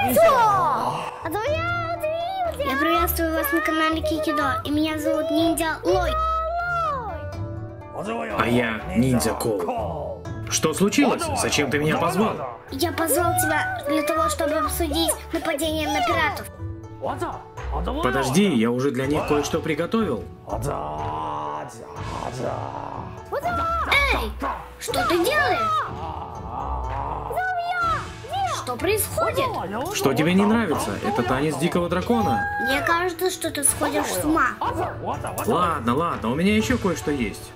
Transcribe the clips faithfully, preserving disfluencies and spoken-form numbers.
Я приветствую вас на канале Кикидо, и меня зовут Ниндзя Лой. А я Ниндзя Коу. Что случилось? Зачем ты меня позвал? Я позвал тебя для того, чтобы обсудить нападение на пиратов. Подожди, я уже для них кое-что приготовил. Эй, что ты делаешь? Что происходит? Что тебе не нравится? Это танец дикого дракона. Мне кажется, что ты сходишь с ума. Ладно, ладно, у меня еще кое-что есть.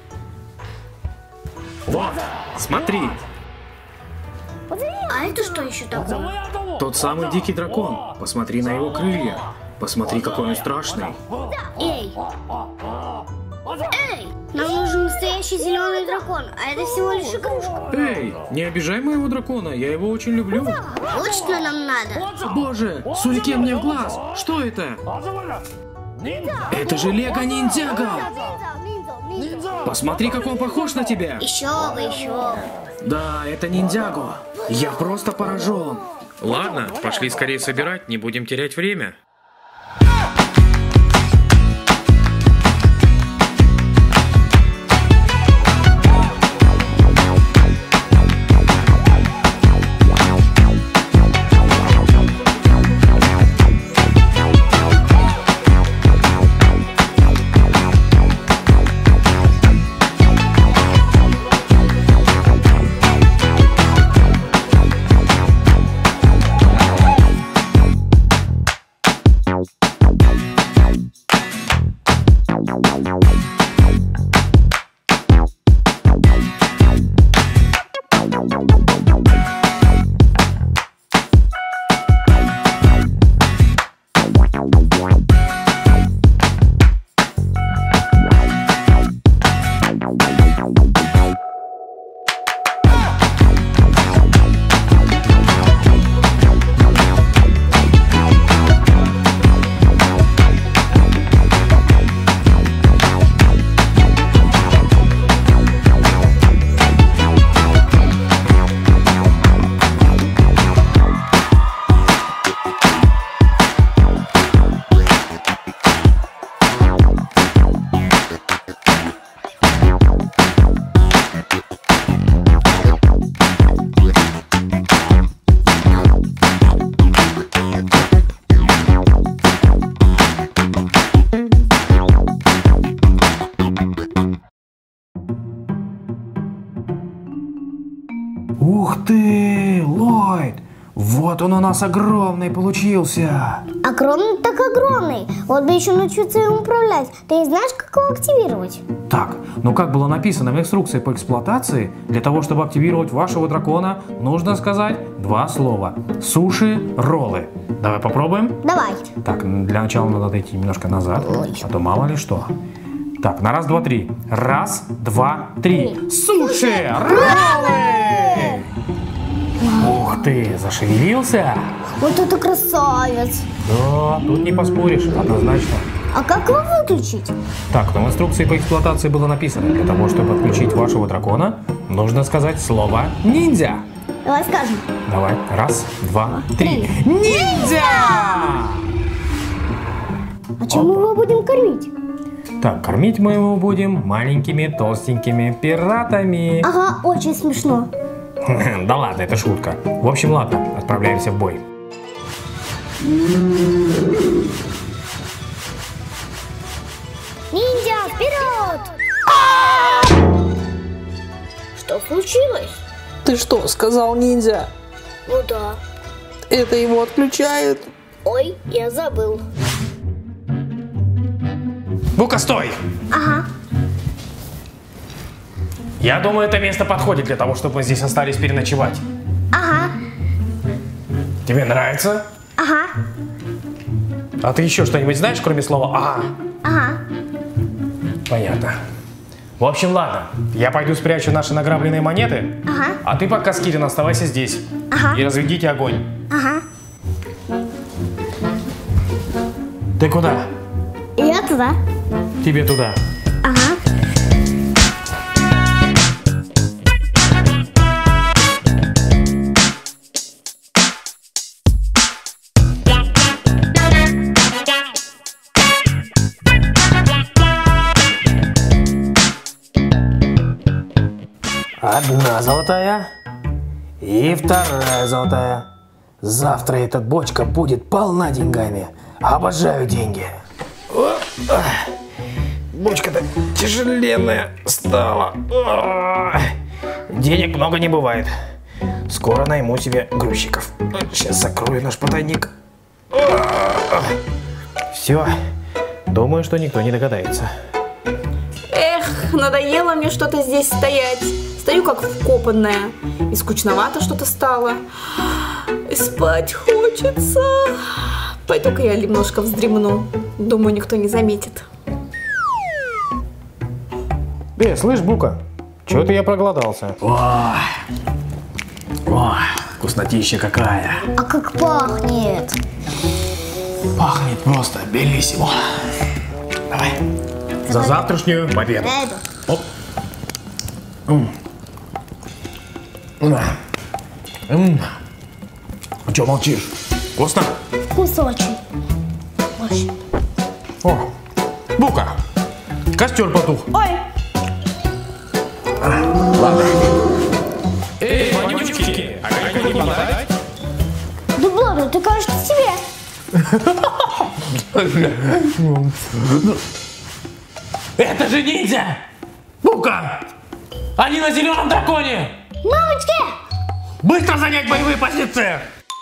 Вот, смотри. А это что еще такое? Тот самый дикий дракон. Посмотри на его крылья. Посмотри, какой он страшный. Эй! Эй! Нам нужен настоящий зеленый дракон, а это всего лишь игрушка. Эй, не обижай моего дракона, я его очень люблю. Точно нам надо? Боже, сурикен мне в глаз. Что это? Это же Лего Ниндзяго. Посмотри, как он похож на тебя. Еще бы, еще бы. Да, это Ниндзяго. Я просто поражен. Ладно, пошли скорее собирать, не будем терять время. Ух ты, Ллойд! Вот он у нас огромный получился! Огромный так огромный. Вот бы еще научиться им управлять. Ты не знаешь, как его активировать? Так, ну как было написано в инструкции по эксплуатации, для того, чтобы активировать вашего дракона, нужно сказать два слова. Суши, роллы. Давай попробуем? Давай. Так, для начала надо отойти немножко назад, а то мало ли что. Так, на раз, два, три. Раз, два, три. Суши, роллы! Ух ты, зашевелился? Вот это красавец. Да, тут не поспоришь, однозначно. А как его выключить? Так, ну в инструкции по эксплуатации было написано, для того, чтобы отключить вашего дракона, нужно сказать слово «ниндзя». Давай скажем. Давай, раз, два, три. Ниндзя! А чем мы его будем кормить? Так, кормить мы его будем маленькими толстенькими пиратами. Ага, очень смешно. Да ладно, это шутка. В общем, ладно, отправляемся в бой. Ниндзя, вперед! Что случилось? Ты что, сказал ниндзя? Ну да. Это его отключает? Ой, я забыл. Бука, стой! Ага. Я думаю, это место подходит для того, чтобы мы здесь остались переночевать. Ага. Тебе нравится? Ага. А ты еще что-нибудь знаешь, кроме слова «ага»? Ага. Понятно. В общем, ладно. Я пойду спрячу наши награбленные монеты. Ага. А ты пока, Скирин, оставайся здесь. Ага. И разведите огонь. Ага. Ты куда? Я туда. Тебе туда. Ага. Одна золотая и вторая золотая. Завтра эта бочка будет полна деньгами. Обожаю деньги. Бочка-то тяжеленная стала. Денег много не бывает. Скоро найму себе грузчиков. Сейчас закрою наш потайник. Все. Думаю, что никто не догадается. Эх, надоело мне что-то здесь стоять. Стою как вкопанная. И скучновато что-то стало. И спать хочется. Пойду-ка я немножко вздремну. Думаю, никто не заметит. Эй, слышь, Бука, чё-то я проголодался. Ой, ой, вкуснотища какая. А как пахнет? Пахнет просто белиссимо. Давай. За завтрашнюю победу. Оп. М. На. М. А чё молчишь? Вкусно? Вкус очень. Очень. О, Бука, костер потух. Ой. Ладно. Эй, вонючки, а как не подать? Да ладно, ты, кажется, себе. Это же ниндзя! Бука! Они на зеленом драконе! Мамочки! Быстро занять боевые позиции!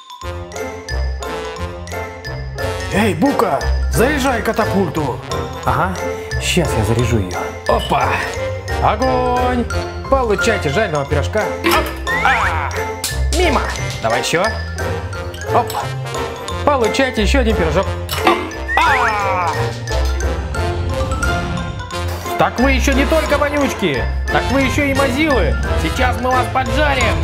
Эй, Бука, заряжай катапульту! Ага, сейчас я заряжу ее. Опа! Огонь! Получайте жареного пирожка. Оп! А! Мимо! Давай еще. Оп! Получайте еще один пирожок. Оп! А! Так вы еще не только вонючки, так вы еще и мазилы. Сейчас мы вас поджарим.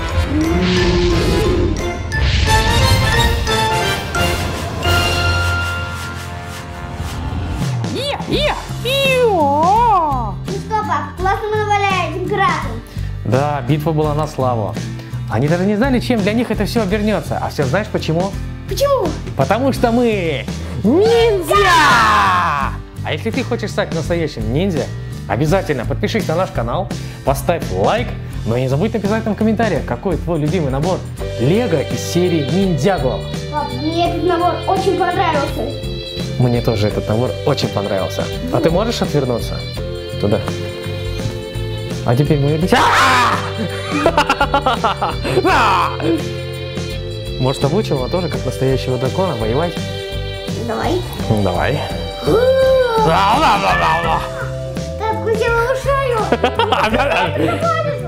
Ну что, пап, классно мы наваляли императору. Да, битва была на славу. Они даже не знали, чем для них это все обернется. А все знаешь почему? Почему? Потому что мы ниндзя! А если ты хочешь стать настоящим ниндзя, обязательно подпишись на наш канал, поставь лайк, но и не забудь написать нам в комментариях, какой твой любимый набор Лего из серии Ниндзяго. Пап, мне этот набор очень понравился. Мне тоже этот набор очень понравился. А ты можешь отвернуться? Туда. А теперь мы... Может, обучим его тоже, как настоящего дракона, воевать? Давай. Ну, давай. Ты откусила шею.